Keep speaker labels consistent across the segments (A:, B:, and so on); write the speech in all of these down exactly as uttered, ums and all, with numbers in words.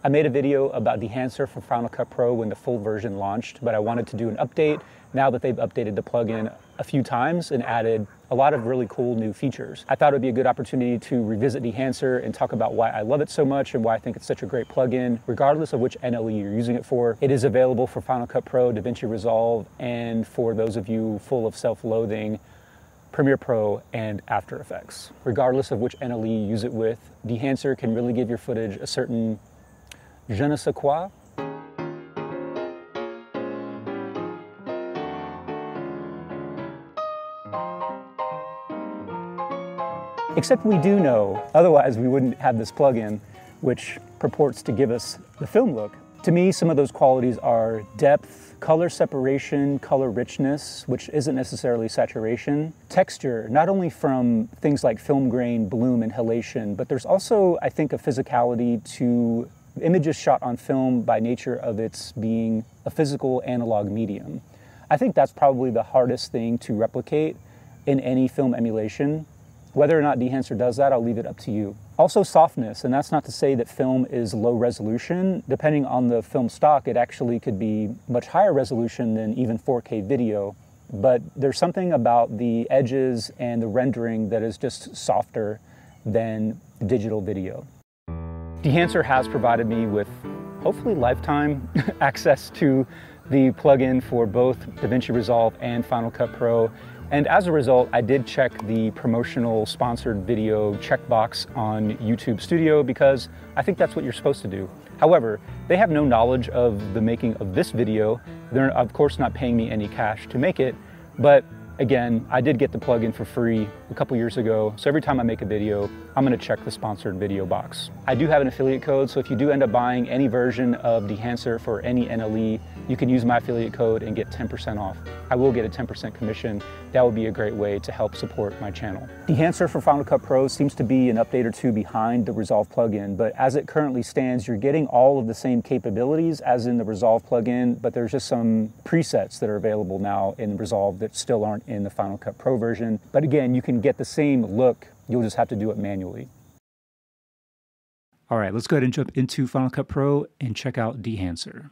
A: I made a video about Dehancer for Final Cut Pro when the full version launched, but I wanted to do an update now that they've updated the plugin a few times and added a lot of really cool new features. I thought it would be a good opportunity to revisit Dehancer and talk about why I love it so much and why I think it's such a great plugin, regardless of which N L E you're using it for. It is available for Final Cut Pro, DaVinci Resolve, and for those of you full of self-loathing, Premiere Pro and After Effects. Regardless of which N L E you use it with, Dehancer can really give your footage a certain je ne sais quoi. Except we do know, otherwise we wouldn't have this plugin, which purports to give us the film look. To me, some of those qualities are depth, color separation, color richness, which isn't necessarily saturation, texture, not only from things like film grain, bloom, and halation, but there's also, I think, a physicality to images shot on film by nature of its being a physical analog medium. I think that's probably the hardest thing to replicate in any film emulation. Whether or not Dehancer does that, I'll leave it up to you. Also softness, and that's not to say that film is low resolution. Depending on the film stock, it actually could be much higher resolution than even four K video. But there's something about the edges and the rendering that is just softer than digital video. Dehancer has provided me with, hopefully lifetime, access to the plugin for both DaVinci Resolve and Final Cut Pro. And as a result, I did check the promotional sponsored video checkbox on YouTube Studio because I think that's what you're supposed to do. However, they have no knowledge of the making of this video. They're of course not paying me any cash to make it, but again, I did get the plugin for free a couple years ago, so every time I make a video, I'm gonna check the sponsored video box. I do have an affiliate code, so if you do end up buying any version of Dehancer for any N L E, you can use my affiliate code and get ten percent off. I will get a ten percent commission. That would be a great way to help support my channel. Dehancer for Final Cut Pro seems to be an update or two behind the Resolve plugin, but as it currently stands, you're getting all of the same capabilities as in the Resolve plugin, but there's just some presets that are available now in Resolve that still aren't in the Final Cut Pro version. But again, you can get the same look, you'll just have to do it manually. All right, let's go ahead and jump into Final Cut Pro and check out Dehancer.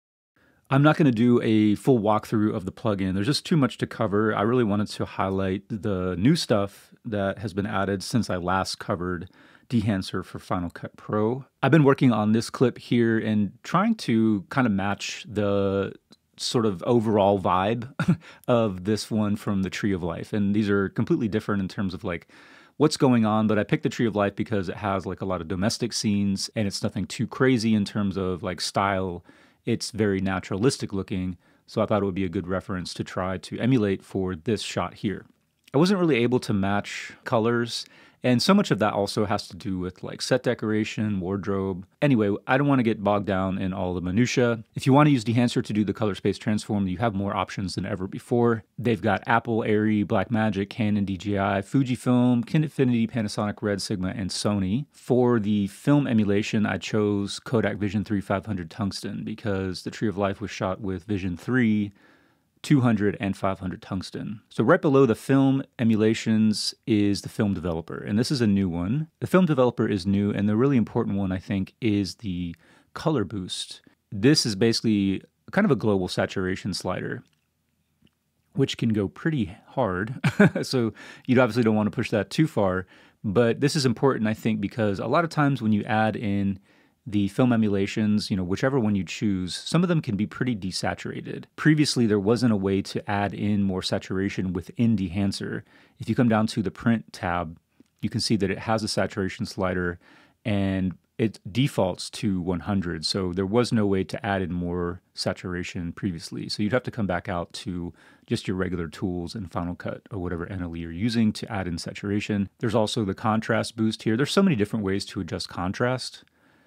A: I'm not going to do a full walkthrough of the plugin. There's just too much to cover. I really wanted to highlight the new stuff that has been added since I last covered Dehancer for Final Cut Pro. I've been working on this clip here and trying to kind of match the sort of overall vibe of this one from the Tree of Life. And these are completely different in terms of like what's going on, but I picked the Tree of Life because it has like a lot of domestic scenes and it's nothing too crazy in terms of like style. It's very naturalistic looking, so I thought it would be a good reference to try to emulate for this shot here. I wasn't really able to match colors, and so much of that also has to do with like set decoration, wardrobe. Anyway, I don't want to get bogged down in all the minutia. If you want to use Dehancer to do the color space transform, you have more options than ever before. They've got Apple, Arri, Blackmagic, Canon D J I, Fujifilm, Kinfinity, Panasonic, Red Sigma, and Sony. For the film emulation, I chose Kodak Vision three five hundred Tungsten because the Tree of Life was shot with Vision three, two hundred, and five hundred tungsten. So right below the film emulations is the film developer, and this is a new one. The film developer is new, and the really important one, I think, is the color boost. This is basically kind of a global saturation slider, which can go pretty hard. So you obviously don't want to push that too far, but this is important, I think, because a lot of times when you add in the film emulations, you know, whichever one you choose, some of them can be pretty desaturated. Previously, there wasn't a way to add in more saturation within Dehancer. If you come down to the print tab, you can see that it has a saturation slider and it defaults to one hundred. So there was no way to add in more saturation previously. So you'd have to come back out to just your regular tools in Final Cut or whatever N L E you're using to add in saturation. There's also the contrast boost here. There's so many different ways to adjust contrast.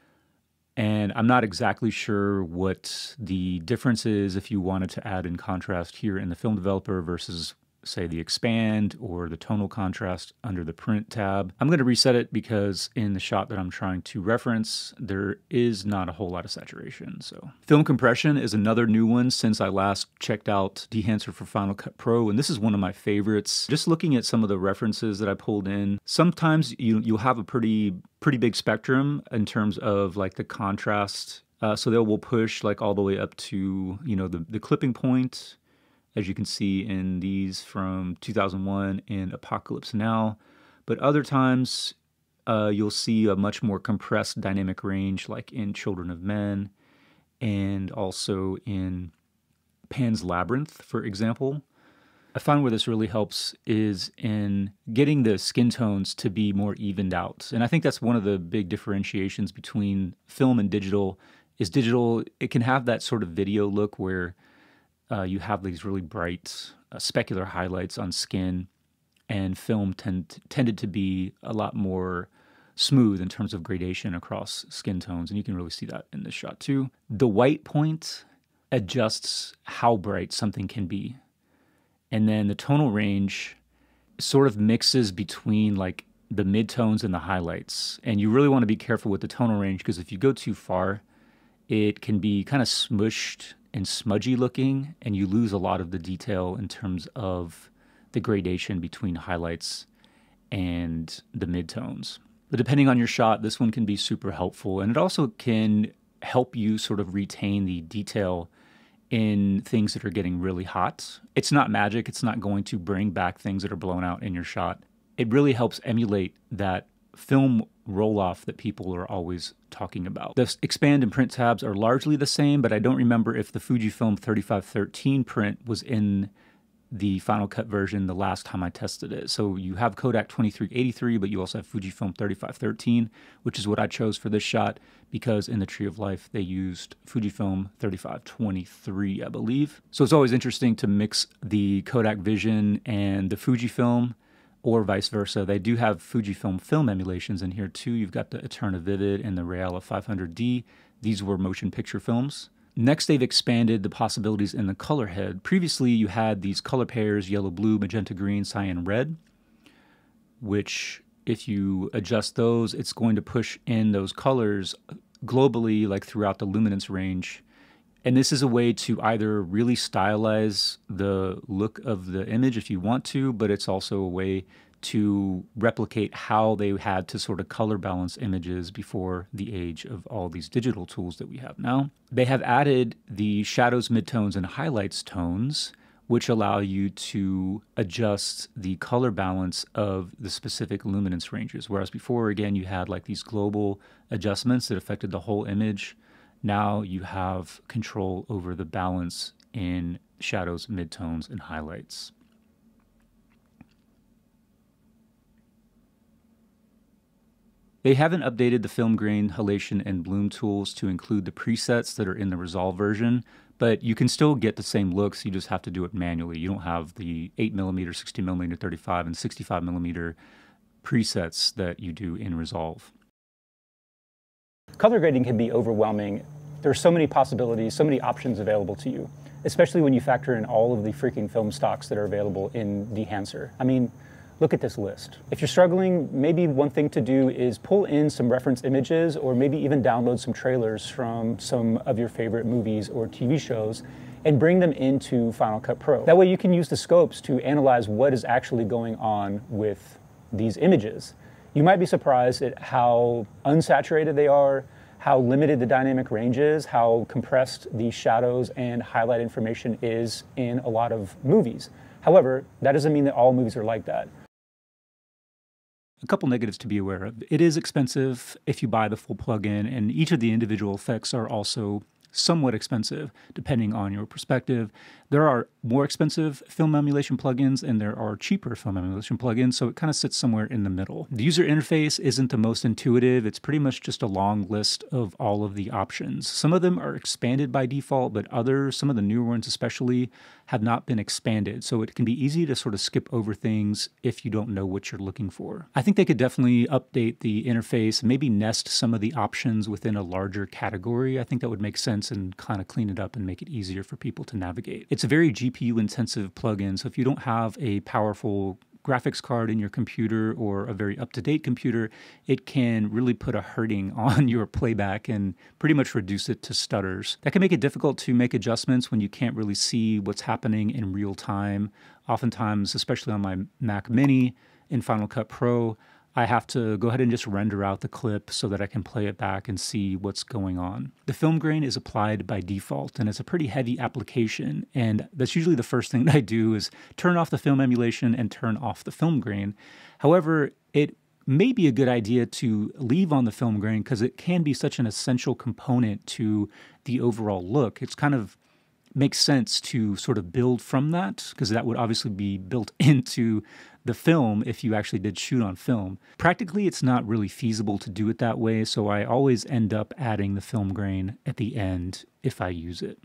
A: And I'm not exactly sure what the difference is if you wanted to add in contrast here in the film developer versus say the expand or the tonal contrast under the print tab. I'm going to reset it because in the shot that I'm trying to reference, there is not a whole lot of saturation. So film compression is another new one since I last checked out Dehancer for Final Cut Pro, and this is one of my favorites. Just looking at some of the references that I pulled in, sometimes you, you'll have a pretty, pretty big spectrum in terms of like the contrast. Uh, so they will push like all the way up to, you know, the, the clipping point, as you can see in these from two thousand one and Apocalypse Now. But other times uh, you'll see a much more compressed dynamic range like in Children of Men and also in Pan's Labyrinth, for example. I find where this really helps is in getting the skin tones to be more evened out. And I think that's one of the big differentiations between film and digital is digital, it can have that sort of video look where Uh, you have these really bright uh, specular highlights on skin, and film tend, tended to be a lot more smooth in terms of gradation across skin tones, and you can really see that in this shot too. The white point adjusts how bright something can be, and then the tonal range sort of mixes between like the midtones and the highlights, and you really want to be careful with the tonal range because if you go too far, it can be kind of smushed and smudgy looking, and you lose a lot of the detail in terms of the gradation between highlights and the midtones. But depending on your shot, this one can be super helpful, and it also can help you sort of retain the detail in things that are getting really hot. It's not magic, it's not going to bring back things that are blown out in your shot. It really helps emulate that film roll-off that people are always talking about. The expand and print tabs are largely the same, but I don't remember if the Fujifilm thirty-five thirteen print was in the Final Cut version the last time I tested it. So you have Kodak twenty-three eighty-three, but you also have Fujifilm thirty-five thirteen, which is what I chose for this shot because in the Tree of Life, they used Fujifilm thirty-five twenty-three, I believe. So it's always interesting to mix the Kodak Vision and the Fujifilm, or vice versa. They do have Fujifilm film emulations in here too. You've got the Eterna Vivid and the Reala five hundred D. These were motion picture films. Next, they've expanded the possibilities in the color head. Previously, you had these color pairs, yellow, blue, magenta, green, cyan, red, which if you adjust those, it's going to push in those colors globally, like throughout the luminance range. And this is a way to either really stylize the look of the image if you want to, but it's also a way to replicate how they had to sort of color balance images before the age of all these digital tools that we have now. They have added the shadows, midtones, and highlights tones, which allow you to adjust the color balance of the specific luminance ranges. Whereas before, again, you had like these global adjustments that affected the whole image. Now you have control over the balance in shadows, midtones, and highlights. They haven't updated the film grain, halation, and bloom tools to include the presets that are in the Resolve version, but you can still get the same looks, you just have to do it manually. You don't have the eight millimeter, sixty millimeter, thirty-five, and sixty-five millimeter presets that you do in Resolve.
B: Color grading can be overwhelming. There are so many possibilities, so many options available to you, especially when you factor in all of the freaking film stocks that are available in Dehancer. I mean, look at this list. If you're struggling, maybe one thing to do is pull in some reference images or maybe even download some trailers from some of your favorite movies or T V shows and bring them into Final Cut Pro. That way you can use the scopes to analyze what is actually going on with these images. You might be surprised at how unsaturated they are, how limited the dynamic range is, how compressed the shadows and highlight information is in a lot of movies. However, that doesn't mean that all movies are like that.
A: A couple negatives to be aware of. It is expensive if you buy the full plugin, and each of the individual effects are also somewhat expensive depending on your perspective. There are more expensive film emulation plugins and there are cheaper film emulation plugins, so it kind of sits somewhere in the middle. The user interface isn't the most intuitive. It's pretty much just a long list of all of the options. Some of them are expanded by default, but others, some of the newer ones especially, have not been expanded, so it can be easy to sort of skip over things if you don't know what you're looking for. I think they could definitely update the interface, maybe nest some of the options within a larger category. I think that would make sense and kind of clean it up and make it easier for people to navigate. It's a very G P U intensive plugin. So if you don't have a powerful graphics card in your computer or a very up-to-date computer, it can really put a hurting on your playback and pretty much reduce it to stutters. That can make it difficult to make adjustments when you can't really see what's happening in real time. Oftentimes, especially on my Mac Mini in Final Cut Pro, I have to go ahead and just render out the clip so that I can play it back and see what's going on. The film grain is applied by default, and it's a pretty heavy application, and that's usually the first thing that I do is turn off the film emulation and turn off the film grain. However, it may be a good idea to leave on the film grain because it can be such an essential component to the overall look. It's kind of makes sense to sort of build from that, because that would obviously be built into the film if you actually did shoot on film. Practically, it's not really feasible to do it that way, so I always end up adding the film grain at the end if I use it.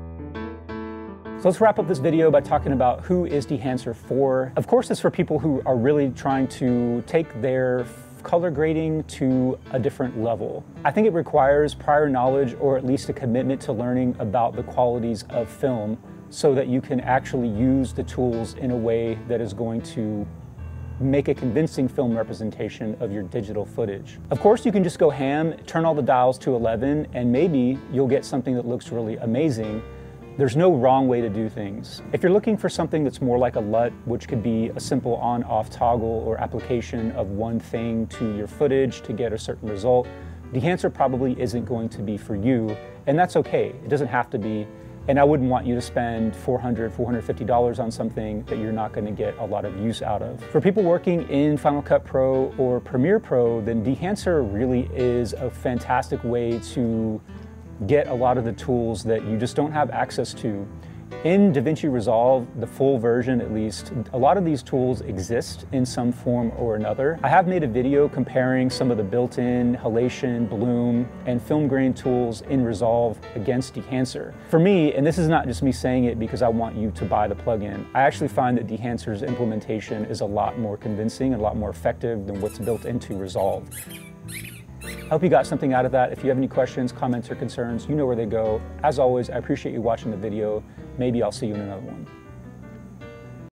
B: So let's wrap up this video by talking about who is Dehancer for. Of course, it's for people who are really trying to take their color grading to a different level. I think it requires prior knowledge or at least a commitment to learning about the qualities of film so that you can actually use the tools in a way that is going to make a convincing film representation of your digital footage. Of course, you can just go ham, turn all the dials to eleven, and maybe you'll get something that looks really amazing. There's no wrong way to do things. If you're looking for something that's more like a L U T, which could be a simple on-off toggle or application of one thing to your footage to get a certain result, Dehancer probably isn't going to be for you, and that's okay. It doesn't have to be, and I wouldn't want you to spend four hundred dollars, four hundred fifty dollars on something that you're not going to get a lot of use out of. For people working in Final Cut Pro or Premiere Pro, then Dehancer really is a fantastic way to get a lot of the tools that you just don't have access to. In DaVinci Resolve, the full version at least, a lot of these tools exist in some form or another. I have made a video comparing some of the built-in halation, bloom, and film grain tools in Resolve against Dehancer. For me, and this is not just me saying it because I want you to buy the plugin, I actually find that Dehancer's implementation is a lot more convincing and a lot more effective than what's built into Resolve. I hope you got something out of that. If you have any questions, comments, or concerns, you know where they go. As always, I appreciate you watching the video. Maybe I'll see you in another one.